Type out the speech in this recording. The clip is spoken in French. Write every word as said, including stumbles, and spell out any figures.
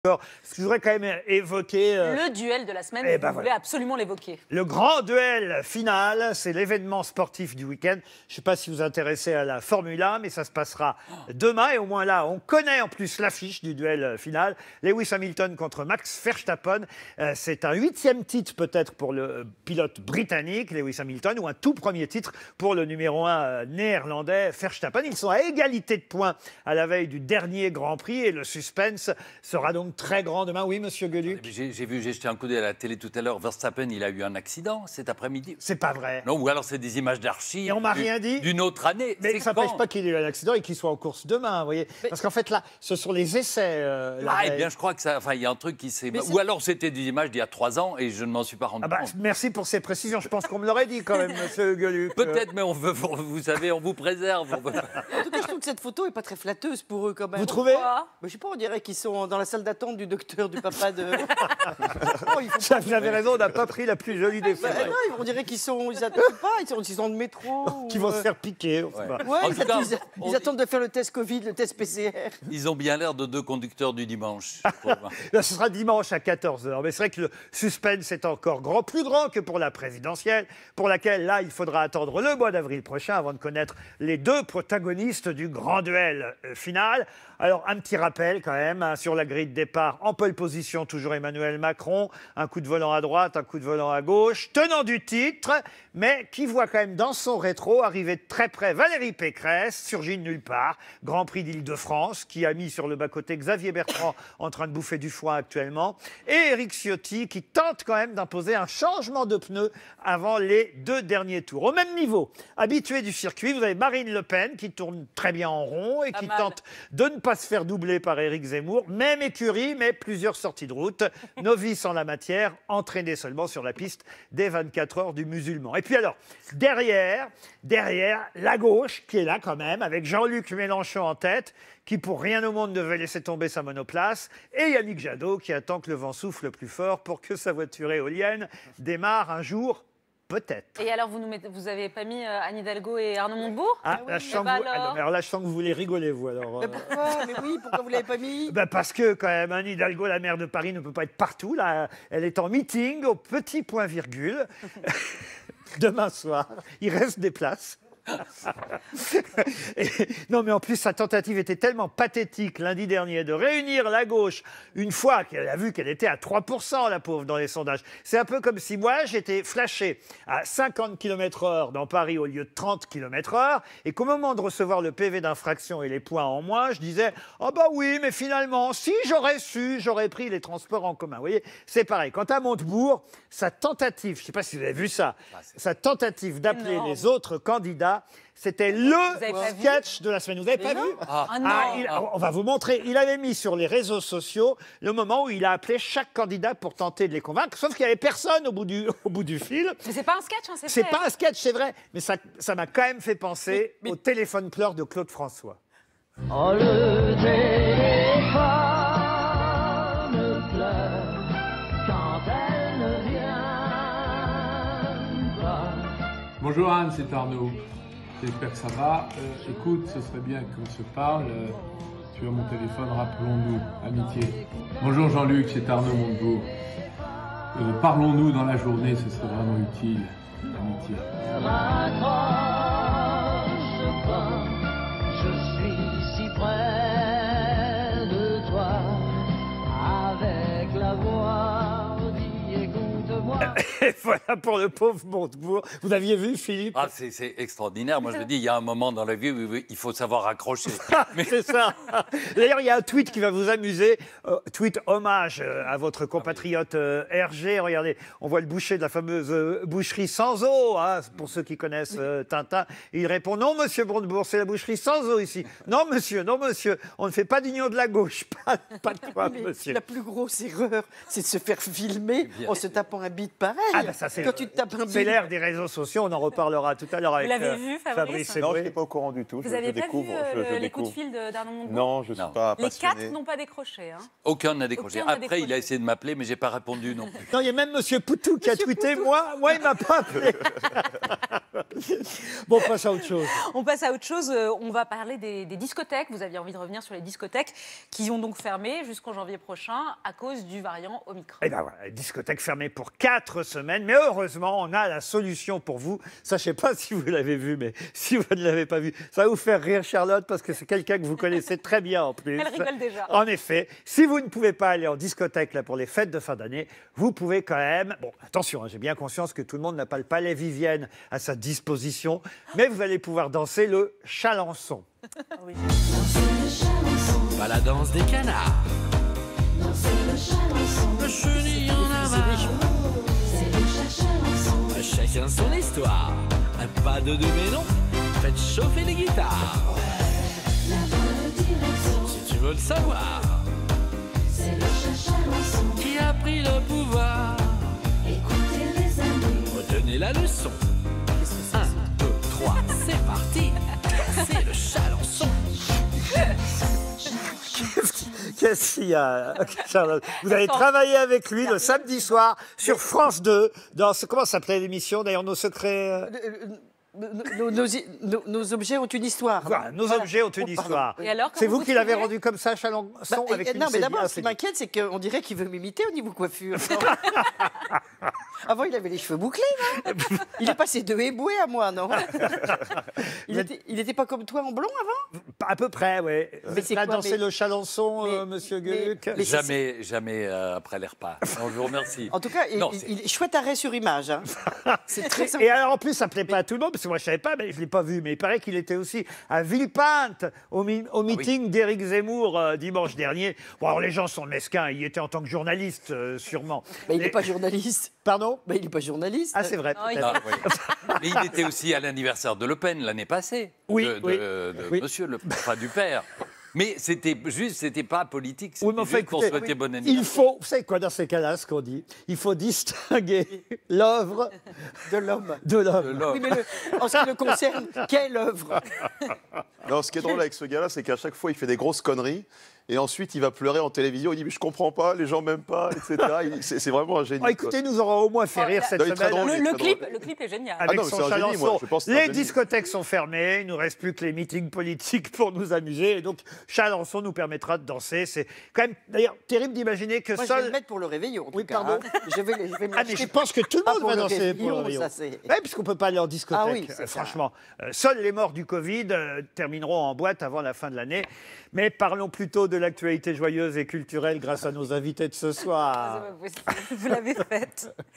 Alors, je voudrais quand même évoquer... Euh, le duel de la semaine, eh vous ben voulez voilà. absolument l'évoquer. Le grand duel final, c'est l'événement sportif du week-end. Je ne sais pas si vous vous intéressez à la Formule un, mais ça se passera demain. Et au moins là, on connaît en plus l'affiche du duel final. Lewis Hamilton contre Max Verstappen. Euh, c'est un huitième titre peut-être pour le pilote britannique, Lewis Hamilton, ou un tout premier titre pour le numéro un euh, néerlandais, Verstappen. Ils sont à égalité de points à la veille du dernier Grand Prix. Et le suspense sera donc très grand demain. Oui, monsieur Gueluc. J'ai j'ai vu, j'ai jeté un coup d'œil à la télé tout à l'heure. Verstappen, il a eu un accident cet après-midi. C'est pas vrai. Non, ou alors c'est des images d'archives. Et on m'a rien dit. D'une autre année. Mais ça n'empêche pas qu'il ait eu un accident et qu'il soit en course demain, vous voyez. Mais... Parce qu'en fait, là, ce sont les essais. Euh, ah, eh bien, je crois que ça. Enfin, il y a un truc qui s'est. Ou alors c'était des images d'il y a trois ans et je ne m'en suis pas rendu ah bah, compte. Merci pour ces précisions. Je pense qu'on me l'aurait dit quand même, monsieur Gueluc. Peut-être, mais on veut, vous savez, on vous préserve. On veut... En tout cas, je trouve que cette photo n'est pas très flatteuse pour eux quand même. Vous trouvez? bah, Je sais pas, on dirait qu'ils sont dans la salle d'attente du docteur, du papa de. oh, il faut ça, vous avez raison, on n'a pas pris la plus jolie des photos. Bah, non, on dirait qu'ils sont, ils attendent pas, ils sont, ils sont de métro. Qui vont euh... se faire piquer. Ouais, ouais ils, cas, attendent, ils, on... ils attendent de faire le test Covid, le test P C R. Ils ont bien l'air de deux conducteurs du dimanche. Là, ce sera dimanche à quatorze heures. Mais c'est vrai que le suspense est encore grand, plus grand que pour la présidentielle, pour laquelle, là, il faudra attendre le mois d'avril prochain avant de connaître les deux protagonistes du grand duel final. Alors, un petit rappel quand même, hein, sur la grille de départ, en pole position, toujours Emmanuel Macron, un coup de volant à droite, un coup de volant à gauche, tenant du titre, mais qui voit quand même dans son rétro arriver de très près Valérie Pécresse, surgie de nulle part, Grand Prix d'Île-de-France, qui a mis sur le bas-côté Xavier Bertrand en train de bouffer du foin actuellement, et Éric Ciotti qui tente quand même d'imposer un changement de pneu avant les deux derniers tours. Au même niveau, habitué du circuit, vous avez Marine Le Pen qui tourne très bien en rond et Pas qui mal. tente de ne pas se faire doubler par Éric Zemmour. Même écurie, mais plusieurs sorties de route. Novice en la matière, entraîné seulement sur la piste des vingt-quatre heures du musulman. Et puis alors, derrière, derrière, la gauche qui est là quand même, avec Jean-Luc Mélenchon en tête, qui pour rien au monde ne veut laisser tomber sa monoplace, et Yannick Jadot qui attend que le vent souffle plus fort pour que sa voiture éolienne démarre un jour. Peut-être. Et alors, vous nous mettez, vous avez pas mis euh, Anne Hidalgo et Arnaud Montebourg? Ah, ah là, oui, je sens bah que vous... alors... Ah, non, alors là, je sens que vous voulez rigoler, vous. Alors, mais pourquoi? Mais oui, pourquoi vous l'avez pas mis? Ben parce que, quand même, Anne Hidalgo, la maire de Paris, ne peut pas être partout. Là, elle est en meeting au petit point-virgule. Demain soir, il reste des places. Et, non mais en plus sa tentative était tellement pathétique lundi dernier de réunir la gauche une fois qu'elle a vu qu'elle était à trois pour cent la pauvre dans les sondages. C'est un peu comme si moi j'étais flashé à cinquante kilomètres heure dans Paris au lieu de trente kilomètres heure et qu'au moment de recevoir le P V d'infraction et les points en moins, je disais « Oh bah oui, mais finalement, si j'aurais su, j'aurais pris les transports en commun. » Vous voyez, c'est pareil. Quant à Montebourg, sa tentative, je ne sais pas si vous avez vu ça, sa tentative d'appeler les autres candidats, c'était le sketch de la semaine. Vous n'avez pas vu? Ah, ah, non. Ah, il, on va vous montrer. Il avait mis sur les réseaux sociaux le moment où il a appelé chaque candidat pour tenter de les convaincre, sauf qu'il n'y avait personne au bout du, au bout du fil. Mais c'est pas un sketch, hein, c'est C'est vrai. pas un sketch, c'est vrai. Mais ça ça m'a quand même fait penser mais, mais... au téléphone pleur de Claude François. Oh, le téléphone pleure quand elle ne vient pas. Bonjour Anne, c'est Arnaud. J'espère que ça va. Euh, écoute, ce serait bien qu'on se parle. Euh, tu as mon téléphone, rappelons-nous, amitié. Bonjour Jean-Luc, c'est Arnaud Montebourg. Euh, Parlons-nous dans la journée, ce serait vraiment utile, amitié. Raccroche pas, je suis si près de toi, avec la voix, dis écoute-moi. Et voilà pour le pauvre Montebourg. Vous aviez vu, Philippe? Ah, c'est extraordinaire. Moi, je me dis, il y a un moment dans la vie où il faut savoir accrocher. Mais... C'est ça. D'ailleurs, il y a un tweet qui va vous amuser. Euh, tweet hommage à votre compatriote euh, Hergé. Regardez, on voit le boucher de la fameuse euh, boucherie sans eau, hein, pour ceux qui connaissent euh, Tintin. Et il répond, non, monsieur Montebourg, c'est la boucherie sans eau ici. Non, monsieur, non, monsieur, on ne fait pas d'union de la gauche. Pas, pas de quoi, monsieur. La plus grosse erreur, c'est de se faire filmer en se tapant un beat pareil. Ah ben ça, c'est Quand tu te tapes un c'est l'ère des réseaux sociaux, on en reparlera tout à l'heure avec Vous l'avez euh, vu, Fabrice, Fabrice Non, je Eboué. n'étais pas au courant du tout. Vous je, n'avez je pas découvre, vu euh, je, je le, les découvre. coups de fil d'Arnaud Montebourg? Non, je ne suis Non. pas Les passionné. quatre n'ont pas décroché. Hein. Aucun n'a décroché. Aucun n'a Après, décroché. il a essayé de m'appeler, mais j'ai pas répondu non plus. Non, il y a même monsieur Poutou qui a tweeté, moi, moi, il m'a pas appelé. Bon, on passe à autre chose. On passe à autre chose. euh, On va parler des, des discothèques. Vous aviez envie de revenir sur les discothèques qui ont donc fermé jusqu'en janvier prochain à cause du variant Omicron. Eh bien voilà, discothèque fermée pour quatre semaines. Mais heureusement, on a la solution pour vous. Ça, je ne sais pas si vous l'avez vu, mais si vous ne l'avez pas vu, ça va vous faire rire, Charlotte, parce que c'est quelqu'un que vous connaissez très bien en plus. Elle rigole déjà. En effet, si vous ne pouvez pas aller en discothèque là, pour les fêtes de fin d'année, vous pouvez quand même... Bon, attention, hein, j'ai bien conscience que tout le monde n'a pas le palais Vivienne à sa disposition, mais vous allez pouvoir danser le chalençon. Pas la danse des canards. Le chenille en aval. Chacun son histoire. Un pas de deux mais non. Faites chauffer les guitares. Si tu veux le savoir, qui a pris le pouvoir? Retenez la leçon. Un, deux, trois, c'est parti. Dansez le chalençon. Qu'est-ce qu'il y a, Charlotte? Vous avez travaillé avec lui le samedi soir sur France deux, dans ce, comment s'appelait l'émission d'ailleurs, Nos secrets euh, Nos, nos- nos- nos objets ont une histoire. voilà, Nos Voilà. objets ont une Oh, pardon. histoire. Et alors, C'est comment vous vous qui l'avez trouvez rendu comme ça, Chalençon, Bah, avec et- une non, mais cédille d'abord, ce qui assez- m'inquiète, c'est qu'on dirait qu'il veut m'imiter au niveau coiffure. Avant, il avait les cheveux bouclés, non? Il est passé de éboué à moi, non? Il Mais- était, il était pas comme toi en blond avant? À peu près, oui. Mais c'est Vous avez quoi, dansé mais- le chalençon, mais- euh, monsieur mais- Gueluc mais- c'est- Jamais, jamais euh, après les repas. Non, je vous remercie. En tout cas, il, Non, il- c'est- il- chouette arrêt sur image. Hein. C'est très sympa. Et alors en plus, ça plaît pas à tout le monde, parce que moi je savais pas, mais je l'ai pas vu. Mais il paraît qu'il était aussi à Villepinte au, mi- au meeting d'Éric Zemmour euh, dimanche dernier. Bon, alors les gens sont mesquins. Il y était en tant que journaliste, euh, sûrement. Mais il Et- n'est pas journaliste. Pardon. Mais il n'est pas journaliste. Ah, c'est vrai. Non, il- peut-être. Ah, oui. Mais il était aussi à l'anniversaire de Le Pen l'année passée. Oui, de, de- oui. de Oui. Monsieur Le enfin, du père. Mais c'était juste, c'était pas politique. C'était Oui, mais enfin, juste pour écoutez, souhaiter bon il anniversaire. faut, vous savez quoi, dans ces cas-là, ce qu'on dit, il faut distinguer l'œuvre De l'homme. de De l'homme. l'homme. Oui, mais le- en ce qui le concerne, quelle œuvre? Non, ce qui est drôle avec ce gars-là, c'est qu'à chaque fois, il fait des grosses conneries. Et ensuite, il va pleurer en télévision. Il dit, mais je comprends pas, les gens m'aiment pas, et cetera. Il- C'est c'est vraiment un génie. Oh, écoutez, nous aurons au moins fait Oh, rire la- cette Non, il est très semaine. drôle. Le, il est le très clip, drôle. le clip est génial. Avec non, mais son c'est un génie, chalençon. moi, je pense que c'est un Les génie. discothèques sont fermées, il ne nous reste plus que les meetings politiques pour nous amuser. Et donc, chalençon nous permettra de danser. C'est quand même, d'ailleurs, terrible d'imaginer que Moi, je vais seul... le mettre pour le réveillon. en tout Oui, cas, pardon. hein. Je vais, je vais me Ah, mais je l'acheter. pense que tout le Pas monde pour va le danser pour le réveillon, Rio. ça, c'est- Oui, puisqu'on ne peut pas aller en discothèque, Ah oui, c'est euh, ça. franchement. Euh, seuls les morts du Covid euh, termineront en boîte avant la fin de l'année. Mais parlons plutôt de l'actualité joyeuse et culturelle grâce à nos invités de ce soir. Ah, c'est pas possible. Vous l'avez faite.